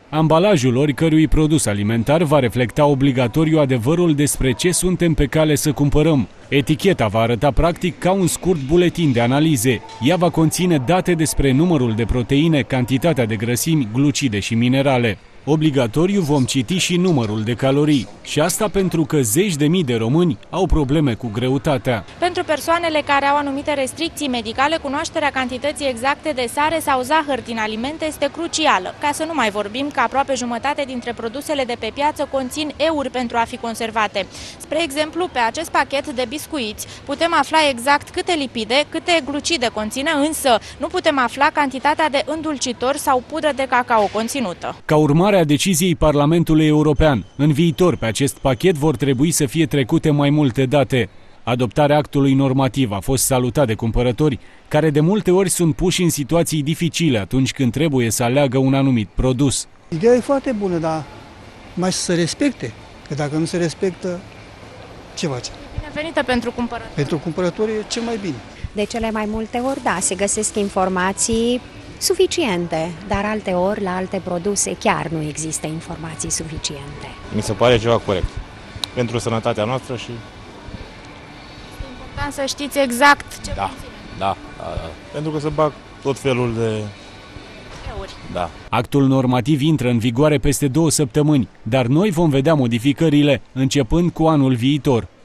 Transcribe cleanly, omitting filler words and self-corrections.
Ambalajul oricărui produs alimentar va reflecta obligatoriu adevărul despre ce suntem pe cale să cumpărăm. Eticheta va arăta practic ca un scurt buletin de analize. Ea va conține date despre numărul de proteine, cantitatea de grăsimi, glucide și minerale. Obligatoriu vom citi și numărul de calorii. Și asta pentru că zeci de mii de români au probleme cu greutatea. Pentru persoanele care au anumite restricții medicale, cunoașterea cantității exacte de sare sau zahăr din alimente este crucială. Ca să nu mai vorbim că aproape jumătate dintre produsele de pe piață conțin euri pentru a fi conservate. Spre exemplu, pe acest pachet de biscuiți putem afla exact câte lipide, câte glucide conține, însă nu putem afla cantitatea de îndulcitor sau pudră de cacao conținută. Ca urmare a deciziei Parlamentului European, în viitor pe acest pachet vor trebui să fie trecute mai multe date. Adoptarea actului normativ a fost salutat de cumpărători, care de multe ori sunt puși în situații dificile atunci când trebuie să aleagă un anumit produs. Ideea e foarte bună, dar mai să se respecte, că dacă nu se respectă, ce face? Binevenită pentru cumpărători. Pentru cumpărători e cel mai bine. De cele mai multe ori, da, se găsesc informații suficiente, dar alteori la alte produse chiar nu există informații suficiente. Mi se pare ceva corect pentru sănătatea noastră și... Este important să știți exact ce conține. Da. Pentru că se bag tot felul de... euri. Da. Actul normativ intră în vigoare peste 2 săptămâni, dar noi vom vedea modificările începând cu anul viitor.